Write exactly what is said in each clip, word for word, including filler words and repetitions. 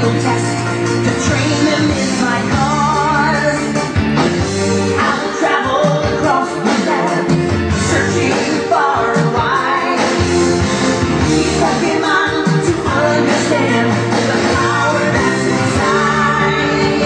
mental test to train them in my cause. I'll travel across the land, searching far and wide. These Pokemon to understand the power that's inside.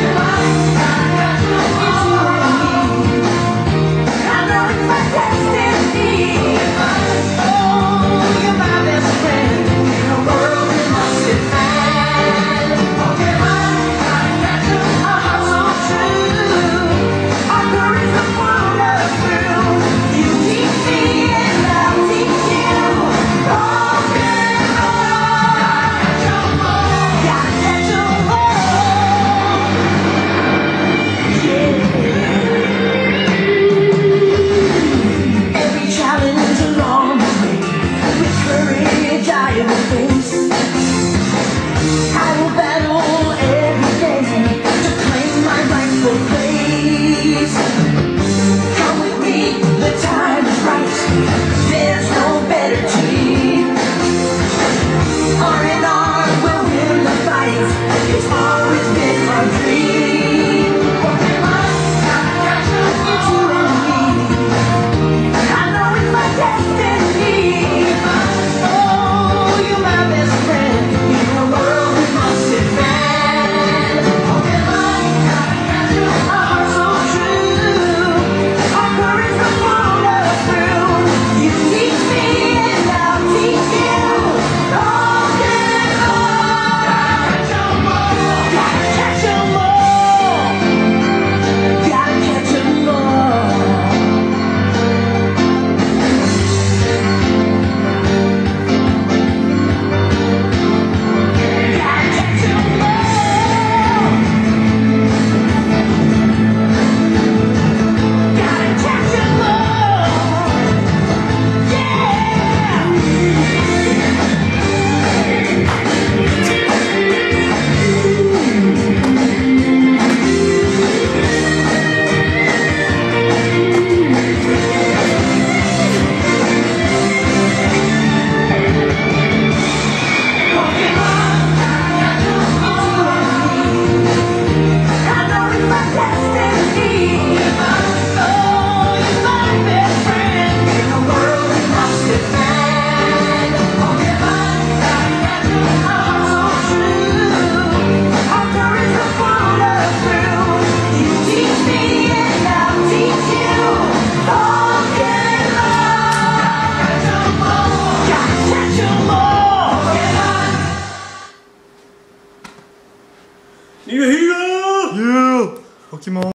I know it's my destiny. Oh, you're my best friend in a world we must defend. Pokemon, our hearts so true. Our courage will pull us through. You teach me and I'll teach you. Pokemon, gotta catch 'em all. Yeah. Every challenge along the way, with courage I will face. I will battle every day to claim my rightful place. Come with me, the time is right. There's no better team. Arm in arm, we'll win the fight. It's always been our dream. Pokemon, it's you and me. I know it's my destiny. Oh, you're my best friend in a world we must defend. Pokemon, our hearts so true. Our courage will pull us through. You teach me and I'll teach you. Pokemon, gotta catch 'em all. Gotta catch 'em all. Gotta catch 'em all. Gotta catch 'em all. I know it's my destiny. Oh, you're my best friend in a world we must defend. Pokemon, our hearts so true. Our courage will pull us through. You teach me and I'll teach you. Pokemon, gotta catch 'em all. Pokemon. Here you go! Yeah! Pokemon.